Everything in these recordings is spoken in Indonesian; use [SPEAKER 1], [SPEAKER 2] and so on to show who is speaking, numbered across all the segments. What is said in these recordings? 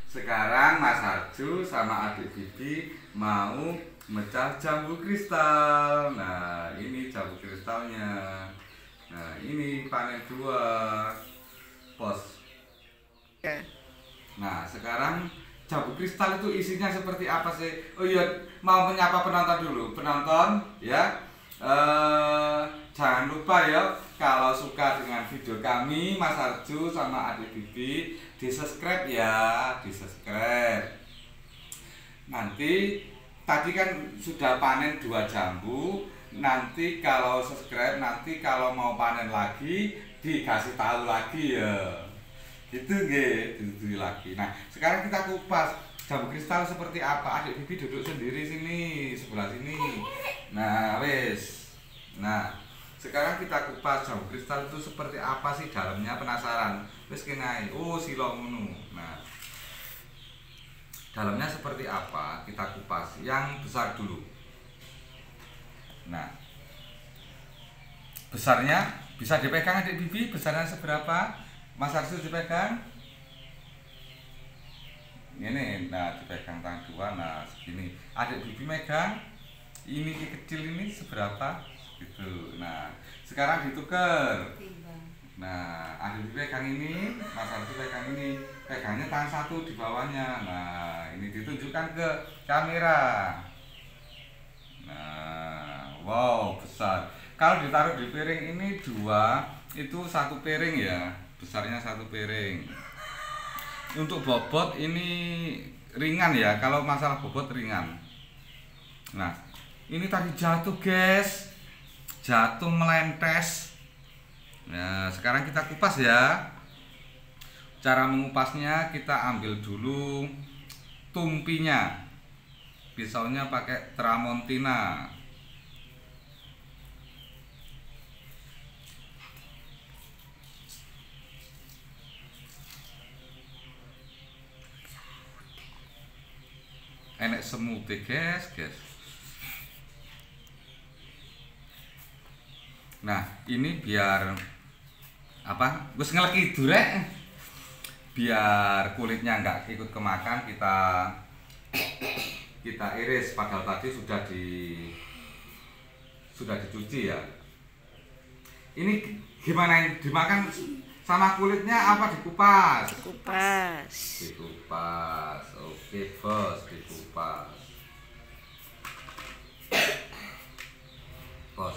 [SPEAKER 1] Sekarang Mas Harju sama adik Bibi mau mecah jambu kristal. Nah, ini jambu kristalnya. Nah, ini panen dua. Pos. Nah, sekarang jambu kristal itu isinya seperti apa sih? Oh iya, mau menyapa penonton dulu. Penonton, ya. Jangan lupa ya, kalau suka dengan video kami Mas Harju sama adik Bibi, di subscribe ya, di subscribe. Nanti tadi kan sudah panen 2 jambu. Nanti kalau subscribe, nanti kalau mau panen lagi dikasih tahu lagi ya. Itu itu lagi. Nah, sekarang kita kupas jambu kristal seperti apa. Adik Bibi duduk sendiri sini, sebelah sini. Nah, wes. Nah, sekarang kita kupas jambu kristal itu seperti apa sih dalamnya, penasaran. Wes kenai. Oh, silongunu. Nah, dalamnya seperti apa? Kita kupas. Yang besar dulu. Nah, besarnya bisa dipegang adik Bibi. Besarnya seberapa? Mas Harju dipegang. Ini, nah dipegang tangan dua. Nah, segini. Adik Bibi megang. Ini kecil ini seberapa? Gitu. Nah, sekarang ditukar. Nah, adik Bibi pegang ini, Mas Harju pegang ini. Pegangnya tangan satu di bawahnya. Nah, ini ditunjukkan ke kamera. Nah, wow, besar. Kalau ditaruh di piring ini 2, itu 1 piring ya. Besarnya 1 piring. Untuk bobot ini ringan ya. Kalau masalah bobot ringan. Nah, ini tadi jatuh, guys. Jatuh melentes. Nah, sekarang kita kupas ya. Cara mengupasnya, kita ambil dulu tumpinya. Pisaunya pakai Tramontina. Enek semute, guys. Nah, ini biar apa? Gus ngeleki durek. Biar kulitnya nggak ikut kemakan, kita iris. Padahal tadi sudah dicuci ya. Ini gimana, ini dimakan sama kulitnya apa dikupas? Dikupas. Oke, bos, dikupas. Bos.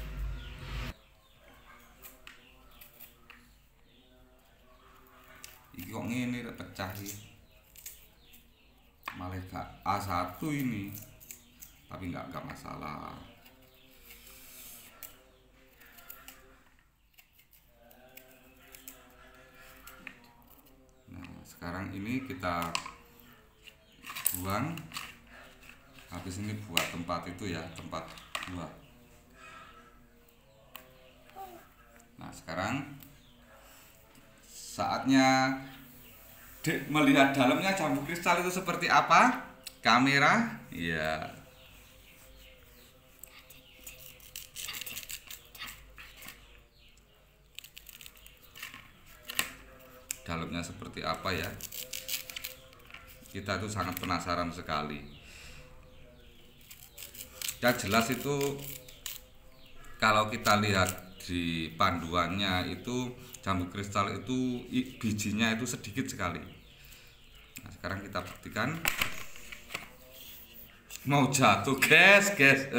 [SPEAKER 1] Iki kok ngene rek pecah iki. Malah gak A1 ini. Tapi enggak masalah. Nah, sekarang ini kita buang. Habis ini buat tempat itu ya, tempat buah. Nah, sekarang saatnya melihat dalamnya jambu kristal itu seperti apa. Kamera, ya. Dalamnya seperti apa ya? Kita itu sangat penasaran sekali. Yang jelas itu kalau kita lihat di panduannya itu jambu kristal itu bijinya itu sedikit sekali. Nah, sekarang kita buktikan. Mau jatuh, guys.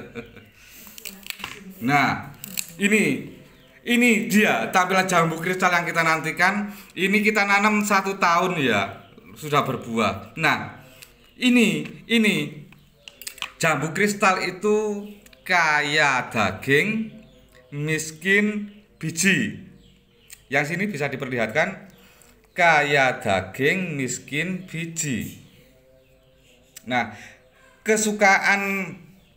[SPEAKER 1] Nah, ini dia tampilan jambu kristal yang kita nantikan. Ini kita nanam 1 tahun ya, sudah berbuah. Nah, ini jambu kristal itu kaya daging, miskin biji. Yang sini bisa diperlihatkan, kaya daging, miskin biji. Nah, kesukaan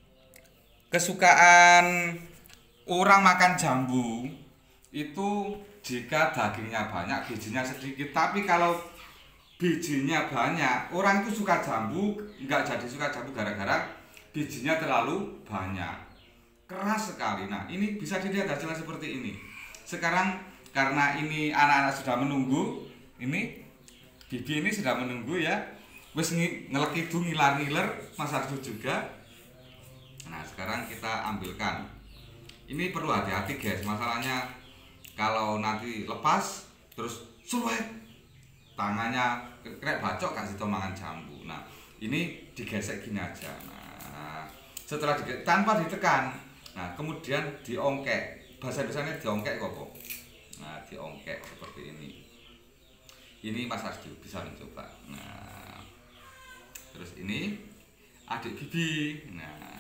[SPEAKER 1] orang makan jambu itu jika dagingnya banyak, bijinya sedikit. Tapi kalau bijinya banyak, orang itu suka jambu, nggak jadi suka jambu gara-gara bijinya terlalu banyak. Keras sekali. Nah, ini bisa dilihat hasilnya seperti ini. Sekarang karena ini anak-anak sudah menunggu, ini Bibi ini sudah menunggu ya. Wis ngelek hidung ngiler-ngiler, Mas Arjo juga. Nah, sekarang kita ambilkan. Ini perlu hati-hati guys, masalahnya kalau nanti lepas terus suwet tangannya kena bacok kasih tomangan jambu. Nah, ini digesek gini aja. Nah, setelah tanpa ditekan. Nah, kemudian diongkek. Bahasa Indonesianya diongkek kok. Nah, diongkek seperti ini. Ini Mas Arjo bisa mencoba. Nah, terus ini adik Bibi. Nah,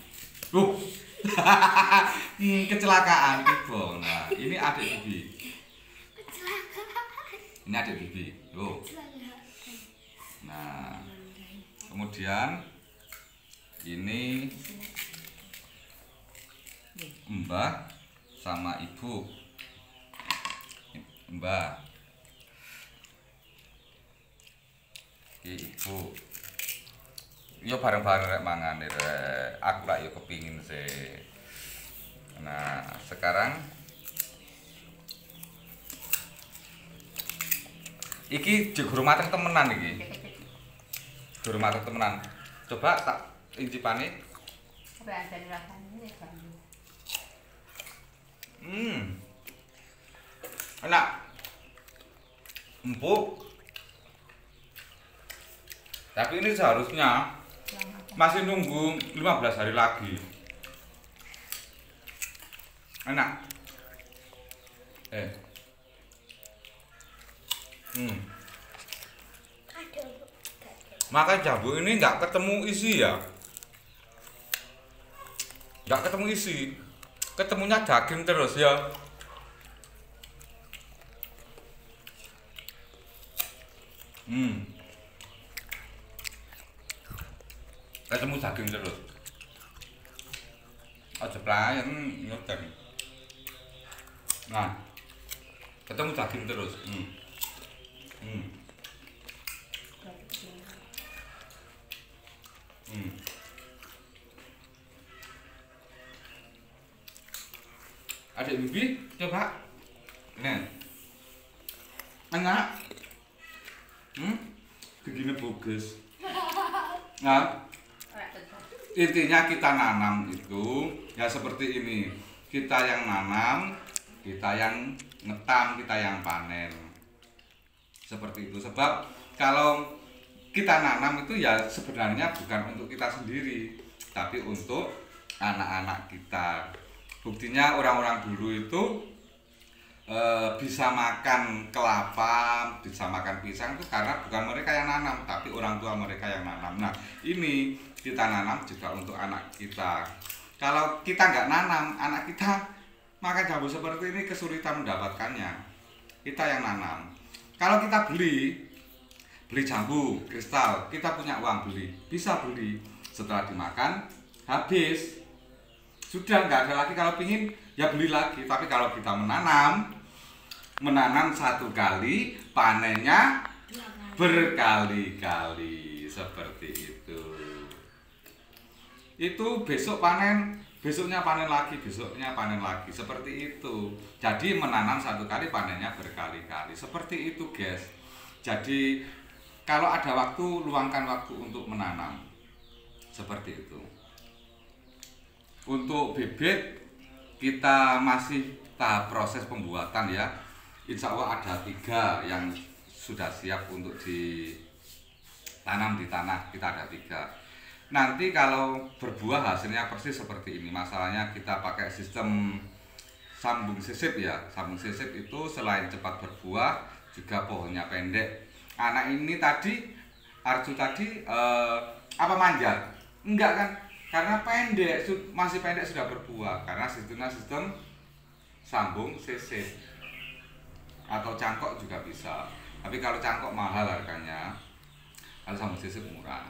[SPEAKER 1] kecelakaan Ibu. Nah, ini adik Bibi. Ini adik Bibi. Nah, kemudian ini Mbah sama Ibu. Mbah. Ibu. Yo bareng-bareng rek mangan rek. Aku lak yo kepingin sih. Nah, sekarang iki guru mateng temenan iki. Guru mateng temenan. Coba tak incipane.
[SPEAKER 2] Ora ada rasane ya, Bang.
[SPEAKER 1] Enak. Empuk. Tapi ini seharusnya masih nunggu 15 hari lagi. Enak. Makan jambu ini nggak ketemu isi ya. Nggak ketemu isi. Ketemunya daging terus ya. Ketemu daging terus. Aja pelayan nyoten. Nah, ketemu daging terus. Adik Bibi, coba. Nih. Enak. Begini bagus. Nah, intinya kita nanam itu ya seperti ini. Kita yang nanam, kita yang ngetam, kita yang panen. Seperti itu. Sebab kalau kita nanam itu ya sebenarnya bukan untuk kita sendiri, tapi untuk anak-anak kita. Buktinya orang-orang dulu itu bisa makan kelapa, bisa makan pisang itu karena bukan mereka yang nanam, tapi orang tua mereka yang nanam. Nah, ini kita nanam juga untuk anak kita. Kalau kita nggak nanam, anak kita makan jambu seperti ini kesulitan mendapatkannya. Kita yang nanam. Kalau kita beli jambu kristal, kita punya uang beli, bisa beli. Setelah dimakan, habis. Sudah nggak ada lagi. Kalau pingin ya beli lagi. Tapi kalau kita menanam satu kali, panennya berkali-kali seperti itu. Itu besok panen, besoknya panen lagi, besoknya panen lagi, seperti itu. Jadi menanam satu kali, panennya berkali-kali, seperti itu guys. Jadi kalau ada waktu, luangkan waktu untuk menanam, seperti itu. Untuk bibit kita masih tahap proses pembuatan ya. Insya Allah ada 3 yang sudah siap untuk ditanam di tanah. Kita ada 3. Nanti kalau berbuah hasilnya persis seperti ini. Masalahnya kita pakai sistem sambung sisip ya. Sambung sisip itu selain cepat berbuah juga pohonnya pendek. Anak ini tadi Arjo tadi apa manjat? Enggak kan? Karena pendek, masih pendek sudah berbuah. Karena sistemnya sistem sambung sisip atau cangkok juga bisa. Tapi kalau cangkok mahal harganya, kalau sambung sisip murah.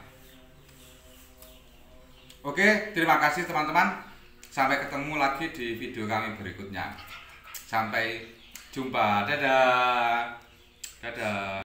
[SPEAKER 1] Oke, terima kasih teman-teman. Sampai ketemu lagi di video kami berikutnya. Sampai jumpa. Dadah. Dadah.